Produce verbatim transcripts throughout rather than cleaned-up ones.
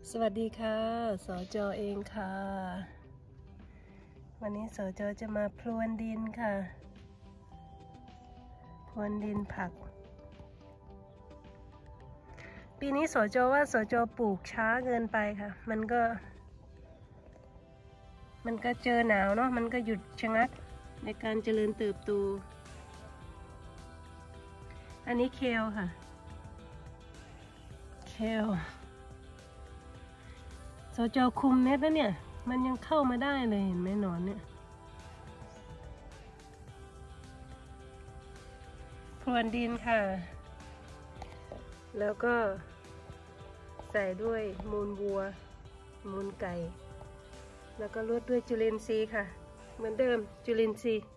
สวัสดีค่ะสจเองค่ะวันนี้สจจะมาพรวนดินค่ะพรวนดินผักปีนี้สจว่าสจปลูกช้าเกินไปค่ะมันก็มันก็เจอหนาวเนาะมันก็หยุดชะงักในการเจริญเติบโตอันนี้เคลค่ะเคลสจคุมเน็ตแล้วเนี่ยมันยังเข้ามาได้เลยเห็นไหมหนอนเนี่ยพรวนดินค่ะแล้วก็ใส่ด้วยมูลวัวมูลไก่แล้วก็ลดด้วยจุลินทรีย์ค่ะเหมือนเดิมจุลินทรีย์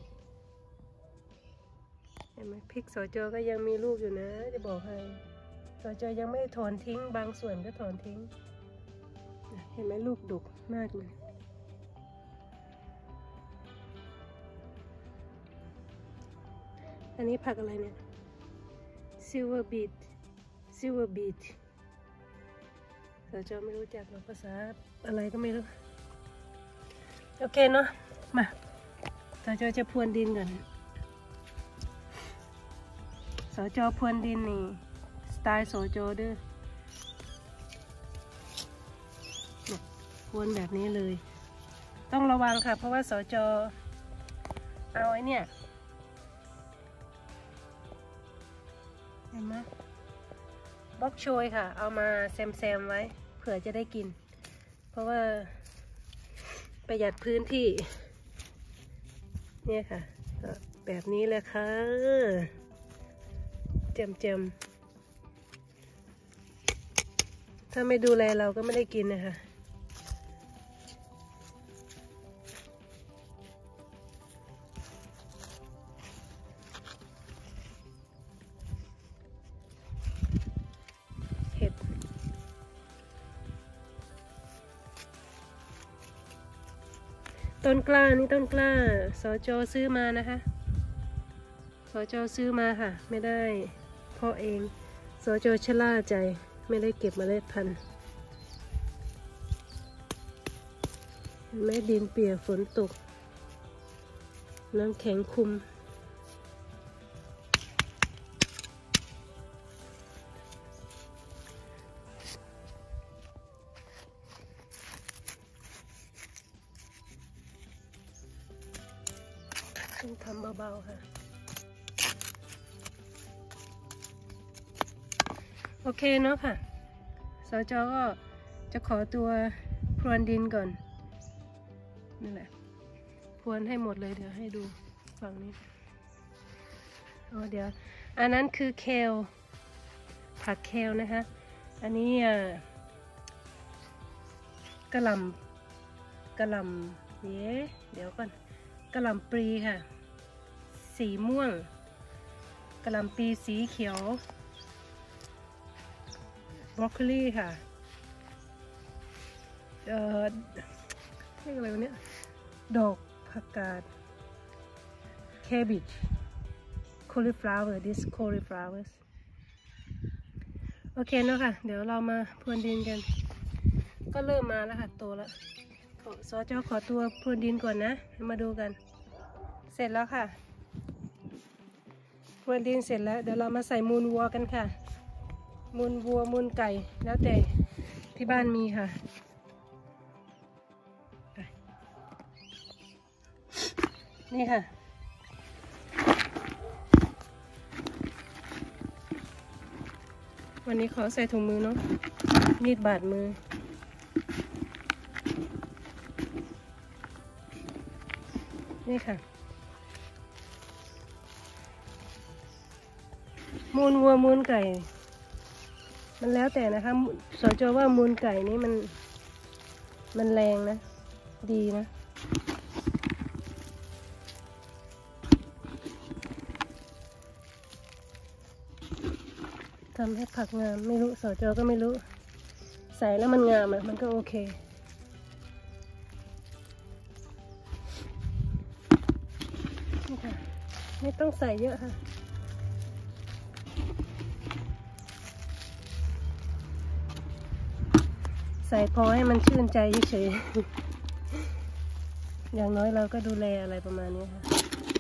เห็นไหมพริกสจก็ยังมีลูกอยู่นะจะบอกให้สจยังไม่ถอนทิ้งบางส่วนก็ถอนทิ้งเห็นไหมลูกดกมากเลยอันนี้ผักอะไรเนี่ยซิลเวอร์บีทซิลเวอร์บีทเราจะไม่รู้จักหรอกภาษาอะไรก็ไม่รู้โอเคเนาะมาเราจะจะพรวนดินก่อนสจพรวนดินนี่สไตล์สจด้วยพรวนแบบนี้เลยต้องระวังค่ะเพราะว่าสจเอาไอ้เนี่ยเห็นไหมบล็อกโชยค่ะเอามาแซมๆไว้เผื่อจะได้กินเพราะว่าประหยัดพื้นที่เนี่ยค่ะแบบนี้แหละค่ะเจมๆถ้าไม่ดูแลเราก็ไม่ได้กินนะคะเห็ดต้นกล้านี่ต้นกล้าสจซื้อมานะคะสจซื้อมาค่ะไม่ได้เพาะเองสจชะล่าใจไม่ได้เก็บเมล็ดพันธุ์แม่ดินเปียกฝนตกน้ำแข็งคุมต้องทำเบาๆค่ะโอเคเนาะค่ะสจก็จะขอตัวพรวนดินก่อนนี่แหละพรวนให้หมดเลยเดี๋ยวให้ดูฝั่งนี้อ๋อเดี๋ยวอันนั้นคือเคลผักเคลนะคะอันนี้กระหล่ำกระหล่ำเย้เดี๋ยวก่อนกระหล่ำปลีค่ะสีม่วงกระหล่ำปลีสีเขียวบรอกโคลีค่ะเอ่อเรียกอะไรวะเนี่ยดอกผักกาด cabbage cauliflower this cauliflowers โอเคเนาะค่ะเดี๋ยวเรามาพรวนดินกันก็เริ่มมาแล้วค่ะโตแล้วสจขอตัวพรวนดินก่อนนะมาดูกันเสร็จแล้วค่ะพรวนดินเสร็จแล้วเดี๋ยวเรามาใส่มูลวัวกันค่ะมูลวัวมูลไก่แล้วแต่ที่บ้านมีค่ะนี่ค่ะวันนี้ขอใส่ถุงมือเนาะมีดบาดมือนี่ค่ะมูลวัวมูลไก่มันแล้วแต่นะคะสจว่ามูลไก่นี้มันมันแรงนะดีนะทำให้ผักงามไม่รู้สจก็ไม่รู้ใส่แล้วมันงามอ่ะมันก็โอเคนี่ค่ะไม่ต้องใส่เยอะค่ะ พใส่พอให้มันชื่นใจเฉยๆอย่างน้อยเราก็ดูแลอะไรประมาณนี้ค่ะ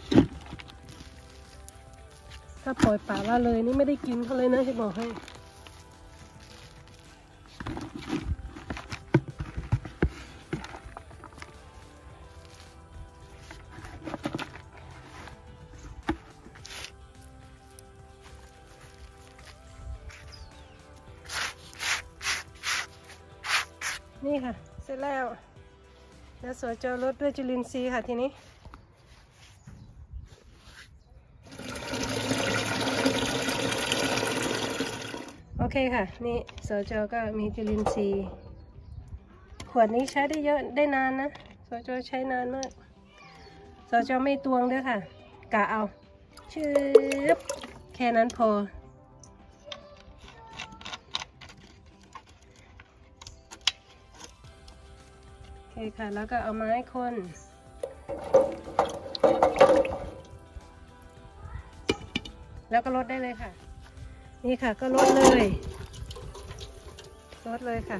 ถ้าปล่อยป่าละเลยนี่ไม่ได้กินเขาเลยนะจะบอกให้นี่ค่ะเสร็จแล้วแล้วสวยจอรดด้วยจุลินทรีย์ค่ะทีนี้โอเคค่ะนี่สจก็มีจุลินทรีย์ขวดนี้ใช้ได้เยอะได้นานนะสจใช้นานมากสจไม่ตวงด้วยค่ะกะเอาชืบแค่นั้นพอโอเคค่ะแล้วก็เอาไม้คนแล้วก็ลดได้เลยค่ะนี่ค่ะก็ลดเลยลดเลยค่ะ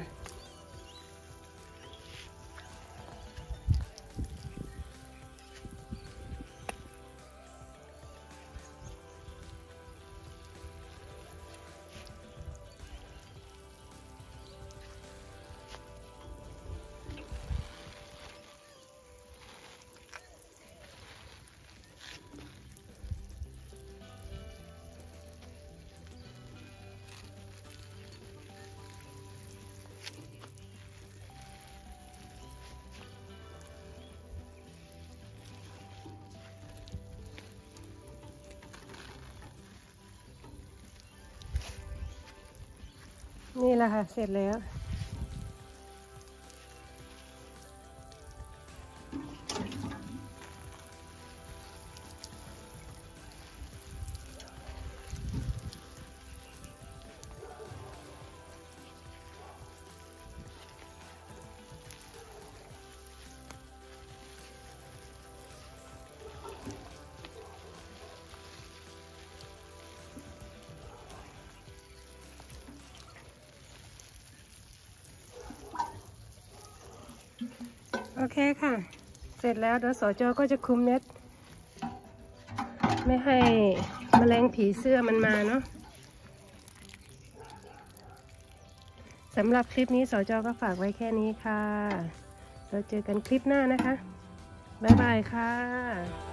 นี่แหละค่ะเสร็จแล้วโอเคค่ะเสร็จแล้วเดี๋ยวสจก็จะคุมเม็ดไม่ให้แมลงผีเสื้อมันมาเนาะสำหรับคลิปนี้สจก็ฝากไว้แค่นี้ค่ะเราเจอกันคลิปหน้านะคะบ๊ายบายค่ะ